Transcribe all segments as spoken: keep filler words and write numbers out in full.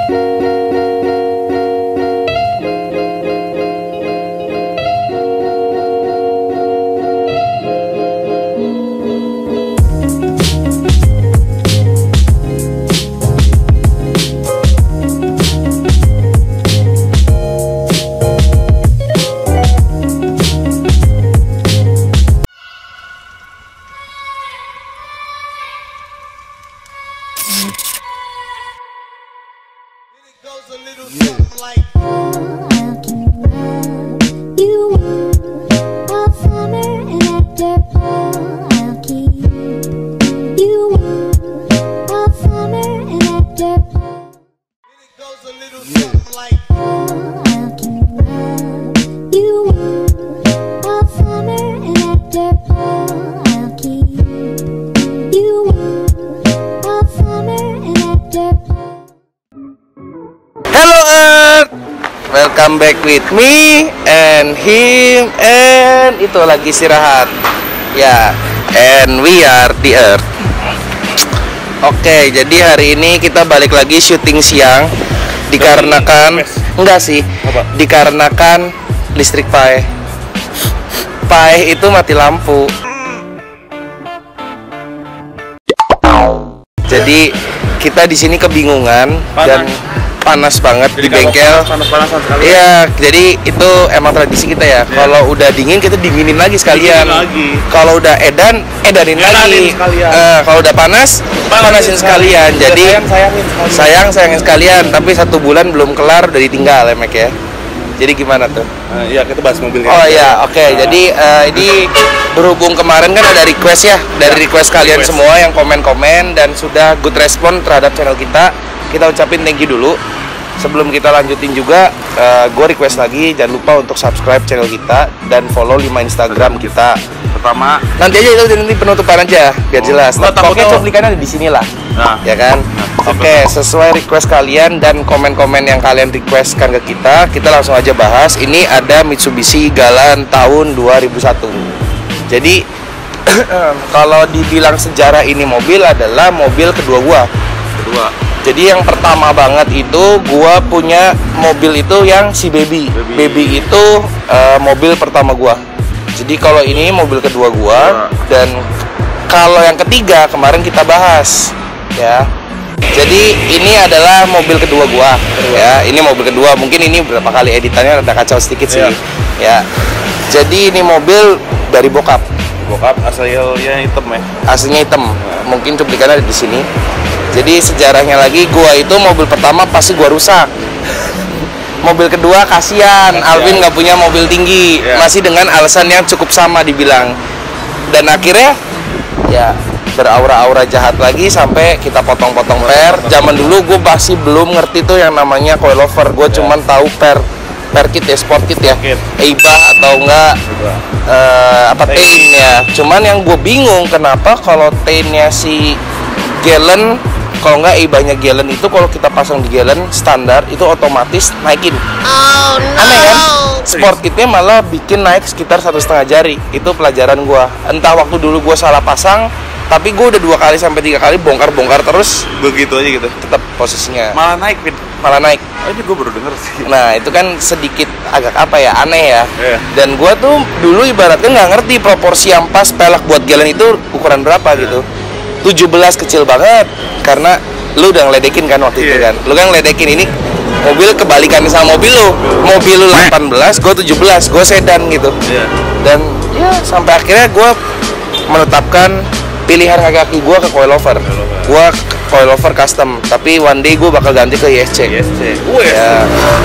Welcome back with me and him, and itu lagi istirahat ya, yeah. And we are the Earth. Oke, okay, jadi hari ini kita balik lagi syuting siang dikarenakan enggak sih, apa? Dikarenakan listrik pae pae itu mati lampu. Jadi kita di sini kebingungan Panas. dan panas banget jadi di bengkel. Panas-panasan sekali. Iya, jadi itu emang tradisi kita ya. Yeah. Kalau udah dingin kita dinginin lagi sekalian. Kalau udah edan, edanin, edanin lagi. Uh, kalau udah panas, panasin, panasin sekalian. sekalian. Jadi sayang, sayangin sekalian. sayang sayangin sekalian. Tapi satu bulan belum kelar udah ditinggal ya, Mek ya. Jadi gimana tuh? Uh, iya, kita bahas mobil. Oh iya, oke. Okay. Nah. Jadi uh, ini berhubung kemarin kan ada request ya dari ya, request kalian request. semua yang komen-komen dan sudah good respon terhadap channel kita. Kita ucapin thank you dulu. Sebelum kita lanjutin juga, uh, gue request lagi jangan lupa untuk subscribe channel kita dan follow lima Instagram kita. Pertama, nanti aja itu nanti penutupan aja biar jelas. Oh, pokoknya cuplikannya ada di sini lah, nah, ya kan? Nah, Oke, okay, sesuai request kalian dan komen-komen yang kalian requestkan ke kita, kita langsung aja bahas. Ini ada Mitsubishi Galant tahun dua ribu satu. Jadi kalau dibilang sejarah ini mobil adalah mobil kedua gua. Kedua. Jadi yang pertama banget itu gua punya mobil itu yang si Baby. Baby, Baby itu uh, mobil pertama gua. Jadi kalau ini mobil kedua gua, dan kalau yang ketiga kemarin kita bahas ya. Jadi ini adalah mobil kedua gua ya. Ini mobil kedua. Mungkin ini berapa kali editannya ada kacau sedikit sih. Ya. Jadi ini mobil dari bokap. Bokap asalnya hitam ya. Aslinya hitam. Mungkin cuplikannya ada di sini. Jadi sejarahnya lagi, gua itu mobil pertama pasti gua rusak. Mobil kedua kasihan, Alvin nggak punya mobil tinggi, yeah. masih dengan alasan yang cukup sama dibilang. Dan akhirnya ya beraura-aura jahat lagi sampai kita potong-potong per. Zaman dulu gua masih belum ngerti tuh yang namanya coilover. Gua yeah. cuman tahu per per kit ya, sport kit ya, Eibah atau enggak uh, apa Tain ya. Cuman yang gue bingung kenapa kalau Tainnya si Galant, kalau nggak Eibahnya Galant itu kalau kita pasang di Galant standar itu otomatis naikin. Oh, no. Aneh kan? Sport kitnya malah bikin naik sekitar satu setengah jari. Itu pelajaran gua. Entah waktu dulu gua salah pasang, tapi gua udah dua kali sampai tiga kali bongkar-bongkar terus. Begitu aja gitu. Tetap posisinya. Malah naik, Fit. Malah naik. Oh, ini gua baru denger sih. Nah itu kan sedikit agak apa ya, aneh ya. Yeah. Dan gua tuh dulu ibaratnya nggak ngerti proporsi yang pas pelek buat Galant itu ukuran berapa yeah. gitu. tujuh belas kecil banget karena lu udah ngeledekin kan waktu yeah. itu kan. Lu kan ngeledekin ini mobil kebalikan sama mobil lu. Mobil lu delapan belas, gua tujuh belas, gua sedan gitu. Yeah. Dan ya sampai akhirnya gua menetapkan pilihan kaki gua ke coilover. Gua coilover custom, tapi one day gua bakal ganti ke I S C. I S C. Ya.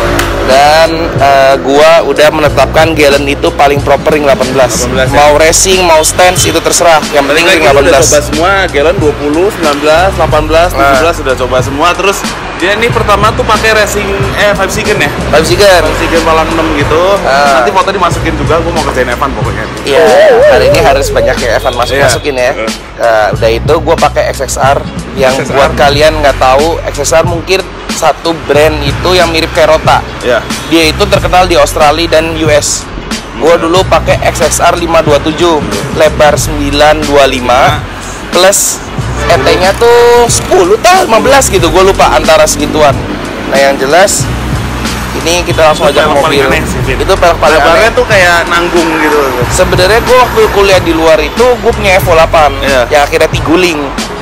Dan uh, gua udah menetapkan Galant itu paling proper ring delapan belas. delapan belas mau ya? Racing, mau stance itu terserah. Yang penting ring delapan belas. Udah coba semua, Galant dua puluh, sembilan belas, delapan belas, tujuh belas nah. Udah coba semua. Terus dia ini pertama tuh pakai racing eh five second ya? five second. five second malah enam gitu. Nah. Nanti foto dimasukin juga, gua mau kerjain Evan pokoknya. Iya, hari ini harus banyak ya Evan masuk-masukin ya. Uh, udah itu gua pakai X X R yang X X R. Buat kalian nggak tahu, X X R mungkin satu brand itu yang mirip kayak Rota. Yeah. Dia itu terkenal di Australia dan U S. Gua dulu pakai X X R lima dua tujuh, lebar sembilan dua lima plus E T-nya tuh sepuluh atau lima belas gitu, gua lupa antara segituan. Nah yang jelas ini kita langsung aja mobil. Sih, itu pelek paling aneh. Tuh kayak nanggung gitu. Sebenarnya gue waktu kuliah di luar itu gue punya Evo delapan yeah. yang akhirnya tiguling.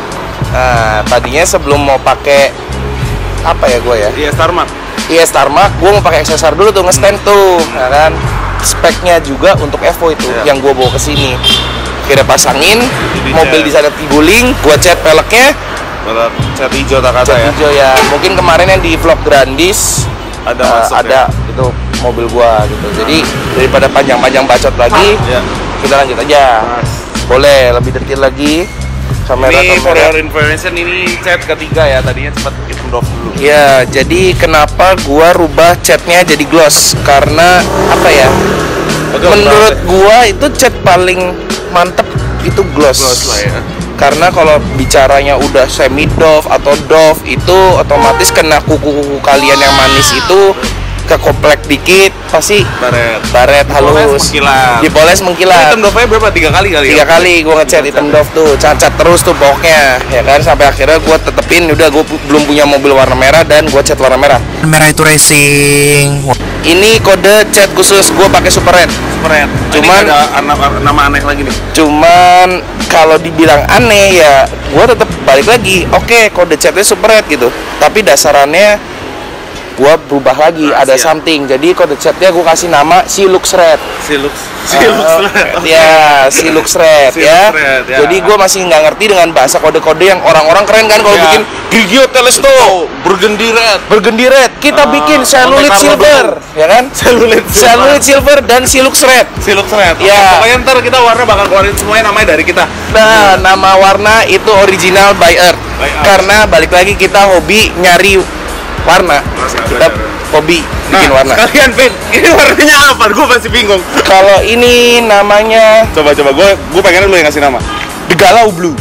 Nah tadinya sebelum mau pakai apa ya gue ya? Iya Starmark. Iya Starmark, gue mau pakai X S R dulu tuh nge-stand hmm. tuh, nah kan speknya juga untuk Evo itu yeah. yang gue bawa ke sini. Akhirnya pasangin, jadi mobil di sana tiguling, gue cat peleknya. Pelek cat hijau tak kata ya? Hijau ya. Mungkin kemarin yang di vlog Grandis ada uh, masuk, ada ya? Itu mobil gua gitu. Jadi daripada panjang-panjang bacot lagi, ya. Kita lanjut aja. Mas. Boleh lebih detail lagi. Kamera ini kamera. For your information ini cat ketiga ya, tadinya sempat hitam doff dulu. Ya, jadi kenapa gua rubah catnya jadi gloss? Karena apa ya? Betul, menurut betul. Gua itu cat paling mantep itu gloss. Gloss lah ya. Karena kalau bicaranya udah semi doff atau doff itu otomatis kena kuku-kuku kalian yang manis itu kekomplek dikit pasti baret baret halus dipoles mengkilat. Hitam doffnya berapa? Tiga kali kali tiga ya? kali gue ngecat hitam doff tuh cacat terus tuh pokoknya ya kan sampai akhirnya gue tetepin udah gue belum punya mobil warna merah dan gue cat warna merah merah itu racing. Ini kode cat khusus gue pakai super red. Super red. Cuman ada nama aneh lagi nih. Cuman kalau dibilang aneh ya gue tetap balik lagi. Oke, kode catnya super red gitu. Tapi dasarannya gue berubah lagi, nah, ada siap. something. Jadi kode chatnya gue kasih nama Silux Red. Silux, Silux uh, Red. Ya, Silux Red ya. Red, ya. Jadi gue masih nggak ngerti dengan bahasa kode-kode yang orang-orang keren kan kalau ya. bikin Grigio Telesto, Burgundy Red, Burgundy Red. Kita uh, bikin Celluloid Silver, ya kan? Celluloid Silver. Silver dan Silux Red. Silux Red. Ya. Pokoknya ntar kita warna bakal keluarin semuanya namanya dari kita. Nah, ya. nama warna itu original by Earth. By Earth. Karena balik lagi kita hobi nyari warna, kita hobi bikin nah, warna. Kalian Vin, ini warnanya apa? Gue masih bingung. Kalau ini namanya, coba coba gue gue pengen lu yang ngasih nama. The Galau Blue.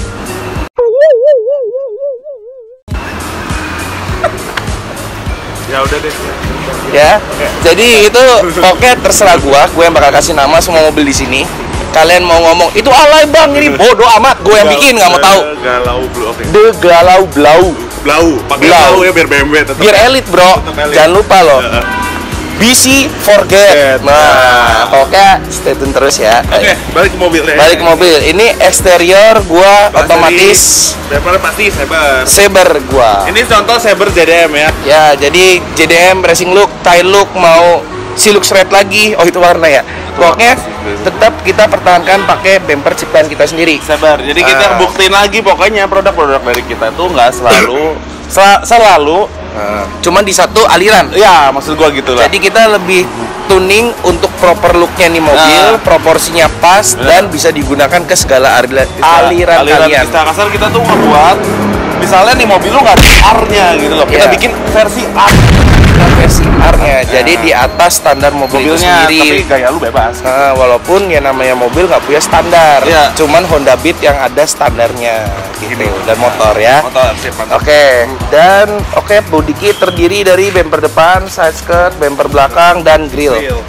Ya udah deh. Ya, okay. Jadi itu pokoknya terserah gua, gue yang bakal kasih nama semua mobil di sini. Kalian mau ngomong itu alay bang, ini bodoh amat, gue yang bikin nggak mau tahu. Galau Blue, oke. Okay. The Galau Blau. Blau, pakai blau ya biar B M W tetap. Biar elit bro, elit. Jangan lupa loh. Uh, B C Forget. Nah, pokoknya stay tune terus ya. Oke, okay, balik ke mobil deh. Balik ke mobil. Ini eksterior gua Bahasa otomatis. Saber pasti Saber. Saber gua. Ini contoh Saber J D M ya. Ya, jadi J D M racing look, tail look mau Silux Red lagi. Oh itu warna ya. Pokoknya tetap kita pertahankan pakai bumper ciptaan kita sendiri. Sabar. Jadi kita uh, buktiin lagi pokoknya produk-produk dari kita itu nggak selalu sel selalu uh, cuman di satu aliran. Ya, maksud gua gitu lah. Jadi kita lebih tuning untuk proper looknya nih mobil, uh, proporsinya pas uh, dan bisa digunakan ke segala aliran, aliran, aliran kalian. Istilah kasar kita tuh ngebuat misalnya nih mobil lu nggak ada R-nya gitu loh. Kita yeah. bikin versi R. Versi R-nya, ya. Jadi di atas standar mobil mobilnya, itu sendiri. Tapi gaya lu bebas. Nah, walaupun ya namanya mobil nggak punya standar, ya. Cuman Honda Beat yang ada standarnya, gitu. Gini. Dan motor ya. Motor, sip, oke, okay. Dan oke, okay, body kit terdiri dari bumper depan, side skirt, bumper belakang, dan grill. grill.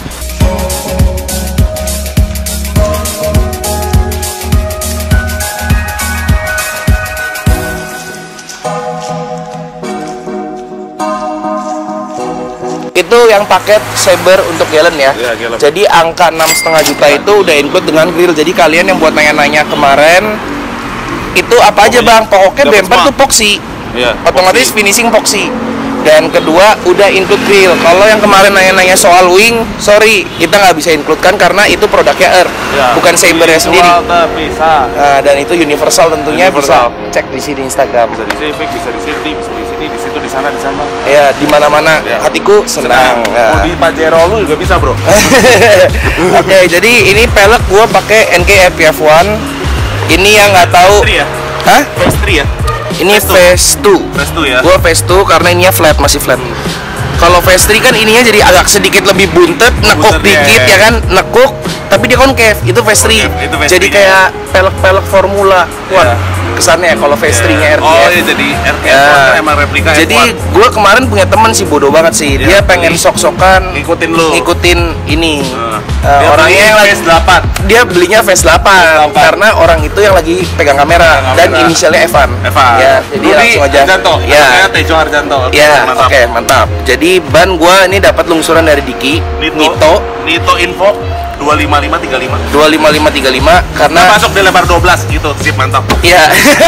Itu yang paket Saber untuk Galen ya. Ya Galen. Jadi angka enam koma lima juta itu udah include dengan grill. Jadi kalian yang buat nanya-nanya kemarin itu apa aja bang? Pokoknya bumper tuh epoxy. Ya, otomatis epoxy. Finishing epoxy. Dan kedua udah include grill. Kalau yang kemarin nanya-nanya soal wing, sorry kita nggak bisa include kan karena itu produknya Earth, ya, bukan Sabernya sendiri. Bisa. Nah, dan itu universal tentunya universal. Bisa cek di sini Instagram. Bisa di Civic, bisa di City, bisa di sini, di situ, di sana, di sana. Ya, di mana-mana ya. Hatiku senang. Nah. Mau di Pajero lu juga bisa bro. Oke, okay, jadi ini pelek gua pakai N K F P F one. Ini yang nggak tahu. Ya? Hah? Phase ya? Ini Phase two. Phase two ya. Gua Phase two karena ininya flat, masih flat. Kalau Phase three kan ininya jadi agak sedikit lebih buntet, nekuk dikit ya, ya kan, nekuk, tapi dia concave. Itu Phase three. Itu phase jadi kayak pelek-pelek formula. Wah, ya. Kesannya kalau Phase three-nya R T F. Oh, iya jadi R T F ya. Kan emang replika. Jadi gua kemarin punya teman sih bodoh banget sih. Ya, dia pengen sok-sokan ngikutin lu. Ngikutin ini. Uh. Uh, dia orangnya yang lagi V S delapan. Dia belinya V S delapan karena orang itu yang lagi pegang kamera Pegang dan kamera. inisialnya Evan. Evan. Ya, jadi Rudi langsung aja. Harjanto. Ya. Namanya Tejo Harjanto. Oke, Ya, oke, mantap. okay, mantap. Jadi ban gua ini dapat lungsuran dari Diki, Nito. Nito Nito Info dua lima lima tiga lima. dua lima lima tiga lima karena Nah, masuk di lebar dua belas gitu. Sip, mantap. Iya.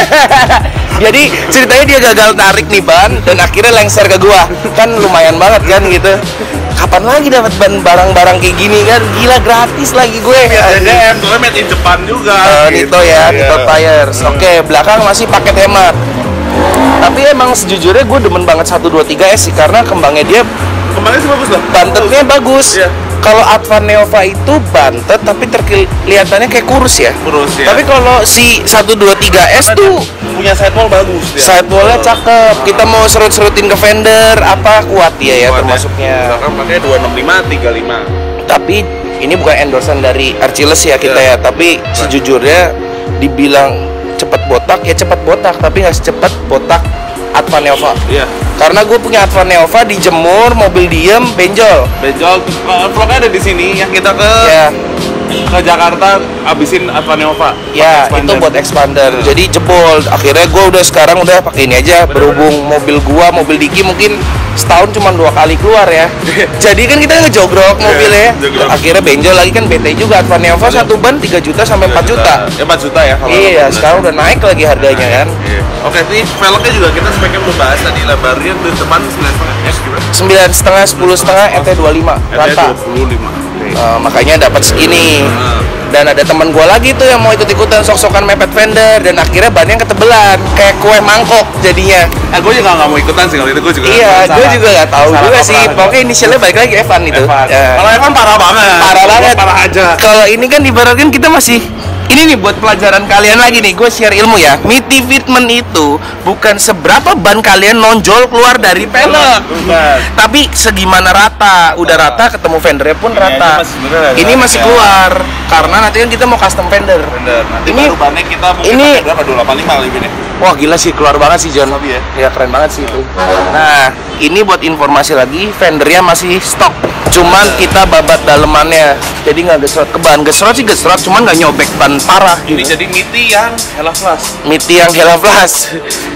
Jadi ceritanya dia gagal tarik nih ban dan akhirnya lengser ke gua. Kan lumayan banget kan gitu. Kapan lagi dapat ban barang-barang kayak gini kan? Gila, gratis lagi gue. D D M, soalnya made in Jepang juga. Uh, gitu. Nito ya, Iya. Nito Tires. Oke, belakang masih paket hemat. Tapi emang sejujurnya gue demen banget satu dua tiga S sih karena kembangnya dia, Kembangnya sih bagus loh. bantetnya bagus. Iya. Kalau Advan Neova itu bantet tapi terkelihatannya kayak kurus ya. Kurus ya. Tapi kalau si satu dua tiga S Karena tuh dia punya sidewall bagus dia. sidewall-nya cakep. Kita mau serut-serutin ke fender apa kuat dia ya Kuat termasuknya. Belakang pakai dua enam lima tiga lima. Tapi ini bukan endorsean dari Archilles ya kita Iya. ya, tapi sejujurnya dibilang cepat botak ya cepat botak, tapi nggak secepat botak Advan Neova. Iya. Karena gue punya Advan Neova dijemur, mobil diem, benjol. Benjol, uh, vlognya ada di sini yang kita ke Ya, ke Jakarta abisin Advan Neova. ya Pakai itu expander. buat expander. Iya. Jadi jebol. Akhirnya gue udah sekarang udah pakai ini aja. Berhubung mobil gua, mobil Diki mungkin setahun cuma dua kali keluar ya. Jadi kan kita ngejogrok mobilnya. jogrok. Akhirnya benjol lagi kan bete juga. Advan Neova satu ban tiga juta sampai empat juta. Ya empat juta ya kalau Iya, delapan belas. sekarang udah naik lagi harganya kan. Iya. Oke, ini velgnya juga kita speknya belum bahas tadi, lebarnya di depan sembilan setengah S juga. Sembilan setengah, sepuluh setengah, E T dua puluh lima rata. dua puluh lima. Oke. Eh, makanya dapat segini. Nah. Dan ada teman gua lagi tuh yang mau ikut-ikutan sok-sokan mepet fender dan akhirnya bannya ketebelan kayak kue mangkok jadinya. Ah, gue juga nggak mau ikutan sih kalau itu, gue juga. Iya, salah- gue juga nggak tahu salah juga kaprah. sih. Pokoknya inisialnya balik lagi Evan itu. Evan. Ya. Kalau Evan parah banget. Parah Gua banget. Parah aja. Kalau ini kan ibaratkan kita masih ini nih buat pelajaran kalian lagi nih, gue share ilmu ya. Miti fitment itu bukan seberapa ban kalian nonjol keluar dari pelek, Bukan. tapi segimana rata, udah rata ketemu fendernya pun Ini rata. aja masih sebenarnya Ini agak- masih ya. keluar karena nanti kan kita mau custom fender. Bener. Nanti Ini- baru bannya kita mungkin ini- pakai berapa? dua delapan lima lebih nih. Wah gila sih, keluar banget sih John. Tapi ya. Ya keren banget sih itu. Nah, ini buat informasi lagi, fendernya masih stok. Cuman kita babat dalemannya, jadi nggak gesrot ke ban. Gesrot sih gesrot, cuman nggak nyobek ban parah. Ini Gitu. jadi Miti yang Hella Flash. Miti yang Hella Flash.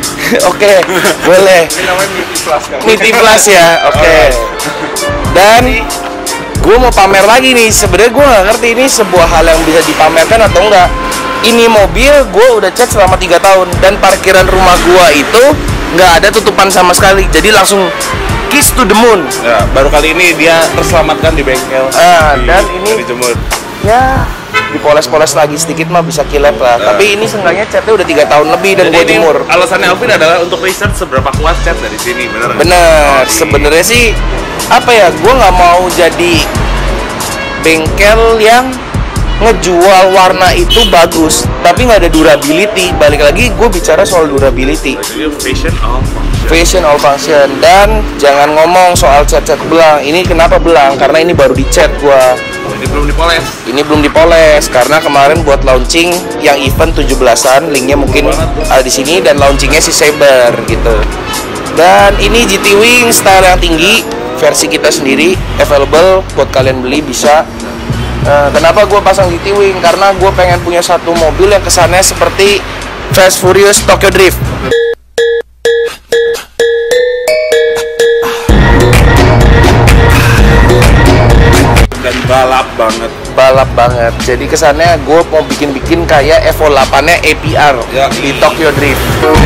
Oke, boleh. Ini namanya Miti Flash kan. Miti Flash ya, oke. Dan gue mau pamer lagi nih. Sebenarnya gue nggak ngerti ini sebuah hal yang bisa dipamerkan atau enggak. Ini mobil gue udah cat selama tiga tahun dan parkiran rumah gue itu nggak ada tutupan sama sekali. Jadi langsung kiss to the moon. Ya, baru kali ini dia terselamatkan di bengkel. Ah, Di- dan ini- dijemur. Ya, dipoles-poles lagi sedikit mah bisa kilat lah. Nah. Tapi ini seenggaknya catnya udah tiga tahun lebih dan Jadi gue ini jemur. alasannya Alvin adalah untuk riset seberapa kuat cat dari sini, bener? nggak? Bener, Oh, iya. sebenarnya sih apa ya, gue nggak mau jadi bengkel yang ngejual warna itu bagus tapi nggak ada durability. Balik lagi gue bicara soal durability, Jadi fashion of function. fashion all function. Dan jangan ngomong soal cat-cat belang. Ini kenapa belang? Karena ini baru dicat gue. Oh, ini belum dipoles. Ini belum dipoles karena kemarin buat launching yang event tujuh belasan, linknya mungkin ada di sini, dan launchingnya si Saber gitu. Dan ini G T Wing style yang tinggi, versi kita sendiri, available buat kalian beli bisa. Eh, kenapa gue pasang G T Wing? Karena gue pengen punya satu mobil yang kesannya seperti Fast Furious Tokyo Drift. Dan balap banget. Balap banget. Jadi kesannya gue mau bikin-bikin kayak Evo delapan-nya A P R Ya. di Tokyo Drift.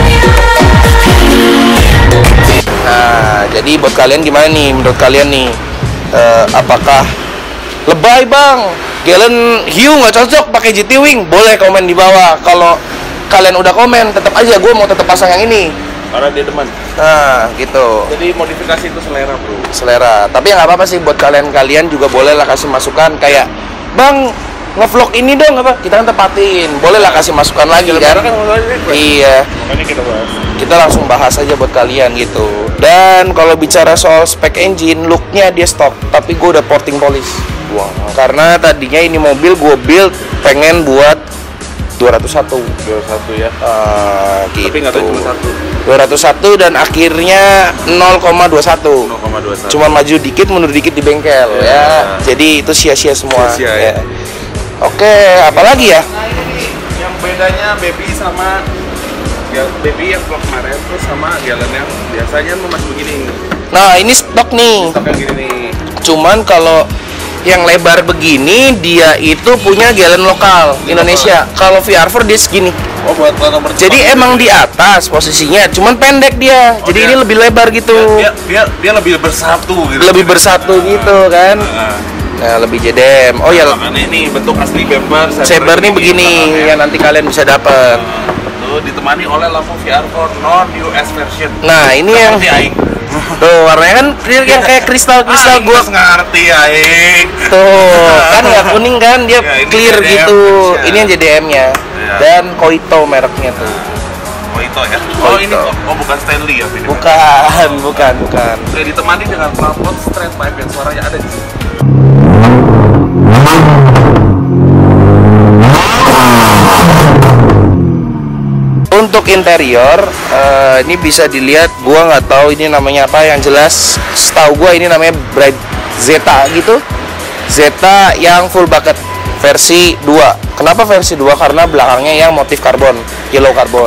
Nah, jadi buat kalian gimana nih? Menurut kalian nih, eh, apakah lebay bang? Galen Hiu nggak cocok pakai G T Wing? Boleh komen di bawah. Kalau kalian udah komen, tetap aja gue mau tetap pasang yang ini. Karena dia demen. Nah, gitu. Jadi modifikasi itu selera, bro. Selera. Tapi nggak apa-apa sih buat kalian-kalian juga boleh lah kasih masukan kayak, bang ngevlog ini dong apa? Kita kan tepatin. Boleh lah kasih masukan lagi Lebaran kan? kan masalahnya request. Iya. Makanya kita bahas. Kita langsung bahas aja buat kalian gitu. Dan kalau bicara soal spek engine, looknya dia stock, tapi gue udah porting polish. Wow. Karena tadinya ini mobil gue build pengen buat dua ratus satu. dua ratus satu ya. Uh, gitu. Tapi nggak tahu cuma satu. dua ratus satu dan akhirnya nol koma dua satu. nol koma dua satu. Cuma maju dikit, mundur dikit di bengkel ya. ya. Jadi itu sia-sia semua. Sia-sia ya. ya. Oke, apalagi ya? Nah ini yang bedanya baby sama ya, baby yang vlog kemarin terus sama Galen yang biasanya tuh masih begini. Nah ini stok nih. Stok yang gini nih. Cuman kalau yang lebar begini dia itu punya Galen lokal Indonesia. Kalau V R empat dia segini. Oh buat buat nomor. Jadi emang di atas posisinya, cuman pendek dia. Oh, Jadi dia, ini lebih lebar gitu. Dia dia, dia lebih bersatu gitu. Lebih bersatu nah, gitu kan. Nah, nah lebih J D M. Oh ya. Nah, ini bentuk asli bumper. Saber nih begini yang nanti kalian bisa dapat. Nah, tuh ditemani oleh lampu V R empat non U S version. Nah ini yang tuh warnanya kan yang kayak kristal-kristal gua ngerti aing. Tuh kan nggak kuning kan dia ya, clear J D M gitu. Ya. Ini yang J D M-nya ya. Dan Koito mereknya tuh. Koito ya. Koito. Oh ini oh bukan Stanley ya ini. Bukan, bukan, bukan. Udah ditemani dengan plafon straight pipe yang suaranya ada di sini. Untuk interior uh, ini bisa dilihat, gua nggak tahu ini namanya apa, yang jelas setahu gua ini namanya Bright Zeta gitu. Zeta yang full bucket versi dua. Kenapa versi dua? Karena belakangnya yang motif karbon, yellow karbon.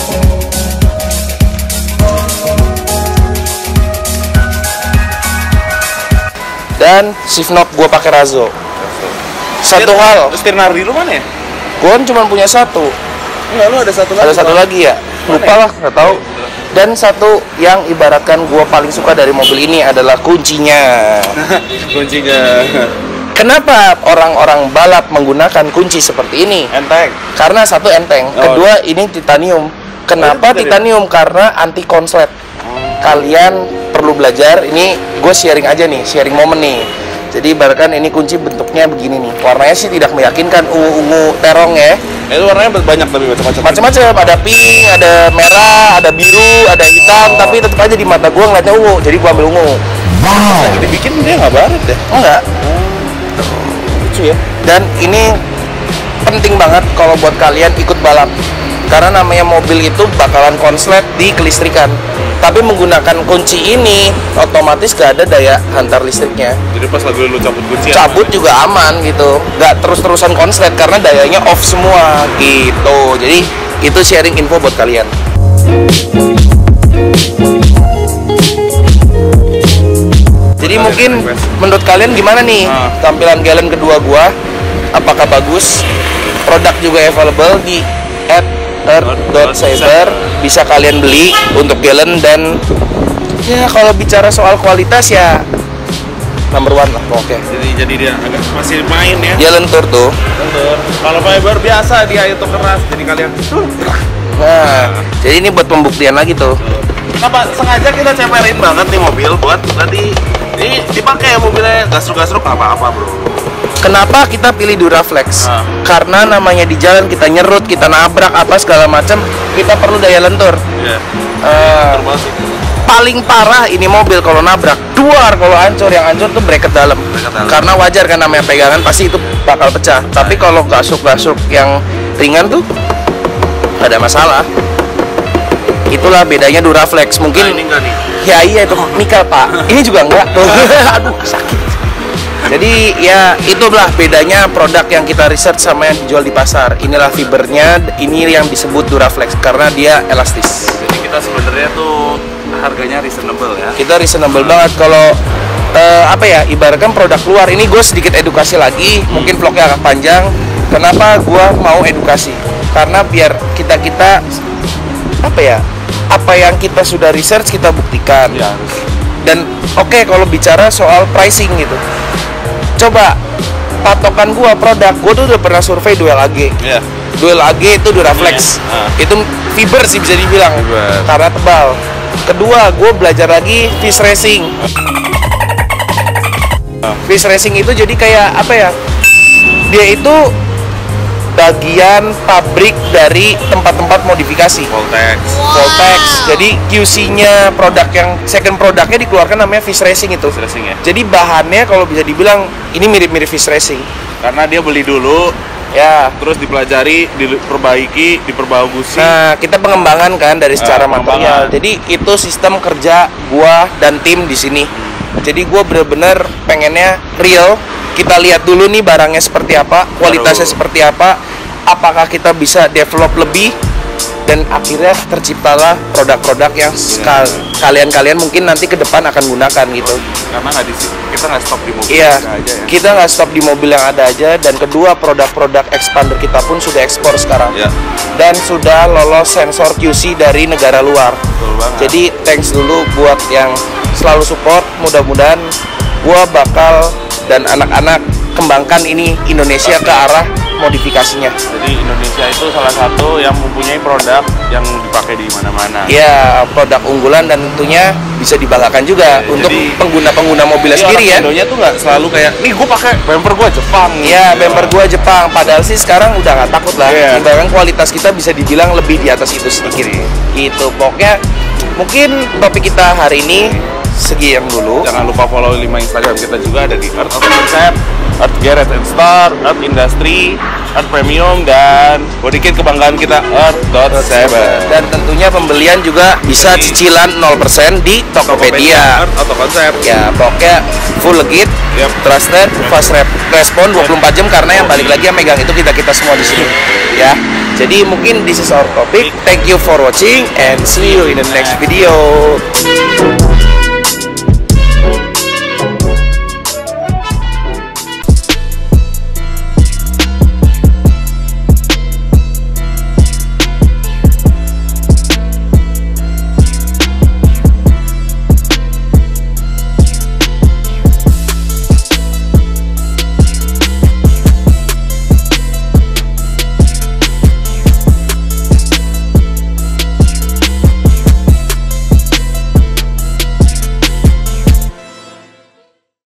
Dan shift knob gua pakai Razo. Satu hal, setir Nardi lu mana ya? Gua kan cuma punya satu. Enggak, lu ada satu lagi. Ada satu lagi ya? Lupa lah, nggak tahu. Dan satu yang ibaratkan gua paling suka dari mobil ini adalah kuncinya. Kuncinya. Kenapa orang-orang balap menggunakan kunci seperti ini? Enteng. Karena satu enteng. Oh. Kedua ini titanium. Kenapa oh, titanium? Karena anti konslet. Kalian perlu belajar. Ini gue sharing aja nih, sharing momen nih. Jadi ibaratkan ini kunci bentuknya begini nih. Warnanya sih tidak meyakinkan, ungu-ungu terong ya. Itu warnanya banyak tapi macam-macam. Macam-macam, ada pink, ada merah, ada biru, ada hitam, oh. Tapi tetap aja di mata gua ngeliatnya ungu. Jadi gua ambil ungu. Wow. Nah, dibikin dia nggak baret deh. Enggak. Lucu ya. Dan ini penting banget kalau buat kalian ikut balap. Karena namanya mobil itu bakalan konslet di kelistrikan. Tapi menggunakan kunci ini otomatis gak ada daya hantar listriknya. Jadi pas lagi lu cabut kunci cabut aman, juga aman gitu. Gak terus-terusan konslet karena dayanya off semua gitu. Jadi itu sharing info buat kalian. Jadi nah, mungkin menurut kalian gimana nih nah. tampilan Galen kedua gua? Apakah bagus? Produk juga available di at earth dot saber, bisa kalian beli untuk Galen. Dan ya kalau bicara soal kualitas ya number one lah. Oke. Okay. Jadi jadi dia agak masih main ya. Dia lentur tuh. Lentur. Kalau fiber biasa dia itu keras. Jadi kalian tuh. Nah, jadi ini buat pembuktian lagi tuh. Kenapa sengaja kita ceperin banget nih mobil buat tadi ini dipakai mobilnya gasruk-gasruk apa-apa bro. Kenapa kita pilih Duraflex? Ah. Karena namanya di jalan kita nyerut, kita nabrak apa segala macam, kita perlu daya lentur. Yeah. Uh, paling parah ini mobil kalau nabrak, duar kalau hancur, yang hancur tuh bracket dalam. Bracket dalam. Karena wajar kan namanya pegangan pasti itu bakal pecah. Nah. Tapi kalau gasuk-gasuk yang ringan tuh gak ada masalah. Itulah bedanya Duraflex. Mungkin. Nah, ini enggak nih. Ya iya itu nikel pak. Ini juga enggak tuh. Aduh sakit. Jadi ya itulah bedanya produk yang kita research sama yang dijual di pasar. Inilah fibernya, ini yang disebut Duraflex karena dia elastis. Jadi kita sebenarnya tuh harganya reasonable ya. Kita reasonable banget kalau uh, apa ya, ibaratkan produk luar. Ini gue sedikit edukasi lagi, hmm. mungkin vlognya agak panjang. Kenapa gue mau edukasi? Karena biar kita kita apa ya, apa yang kita sudah research kita buktikan. Ya, dan oke okay, kalau bicara soal pricing gitu. Coba patokan gua produk, gua tuh udah pernah survei Duel A G. Yeah. Duel A G itu Duraflex. Yeah. Uh. Itu fiber sih bisa dibilang. Fiber. Karena tebal. Kedua, gua belajar lagi Fish Racing. Uh. Fish Racing itu jadi kayak apa ya? Dia itu bagian pabrik dari tempat-tempat modifikasi. Voltex. Wow. Voltex. Jadi Q C-nya produk yang second produknya dikeluarkan namanya Fish Racing itu. Fish Racing ya. Jadi bahannya kalau bisa dibilang ini mirip-mirip Fish Racing. Karena dia beli dulu Ya. Terus dipelajari, diperbaiki, diperbagusi. Nah, kita pengembangan kan dari secara Nah, material. Jadi itu sistem kerja gua dan tim di sini. Jadi gua bener-bener pengennya real. Kita lihat dulu nih barangnya seperti apa, kualitasnya Baru. seperti apa, apakah kita bisa develop lebih, dan akhirnya terciptalah produk-produk yang skal- kalian-kalian mungkin nanti ke depan akan gunakan gitu. Karena nggak di kita nggak stop di mobil Iya, kita aja ya. kita nggak stop di mobil yang ada aja. Dan kedua, produk-produk expander kita pun sudah ekspor sekarang. Ya. Dan sudah lolos sensor Q C dari negara luar. Betul banget. Jadi thanks dulu buat yang selalu support. Mudah-mudahan gua bakal dan anak-anak kembangkan ini Indonesia ke arah modifikasinya. Jadi Indonesia itu salah satu yang mempunyai produk yang dipakai di mana-mana. Ya, produk unggulan dan tentunya bisa dibanggakan juga Ya, untuk jadi- pengguna-pengguna mobilnya Jadi sendiri ya. orang Indonya tuh nggak selalu kayak, nih gue pakai bumper gue Jepang. Iya, bumper gua Jepang. Padahal sih sekarang udah nggak takut lah. Iya. Bahkan kualitas kita bisa dibilang lebih di atas itu sedikit. Gitu. Pokoknya mungkin topik kita hari ini sekian dulu. Jangan lupa follow lima Instagram kita juga, ada di Earth Auto Concept, Earth Garage and Store, Earth Industry, Earth Premium, dan Bodykit kebanggaan kita Earth dot seven. Dan tentunya pembelian juga bisa cicilan nol persen di Tokopedia. Earth Auto Concept. Ya, pokoknya full legit, Yep. trusted, fast rep- respon dua puluh empat jam, karena yang balik lagi yang megang itu kita-kita semua di sini. Ya. Jadi mungkin this is our topic. Thank you for watching and see you in the next video.